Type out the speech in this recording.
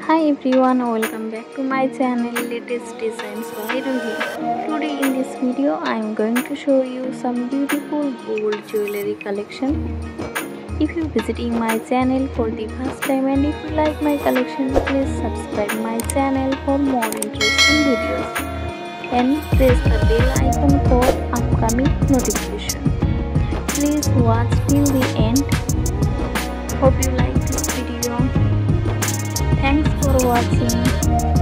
Hi everyone, welcome back to my channel Latest Designs by Ruhi. Today in this video I am going to show you some beautiful gold jewelry collection. If you are visiting my channel for the first time and if you like my collection, please subscribe my channel for more interesting videos and press the bell icon for upcoming notification. Please watch till the end. Hope you like this video. Thanks for watching.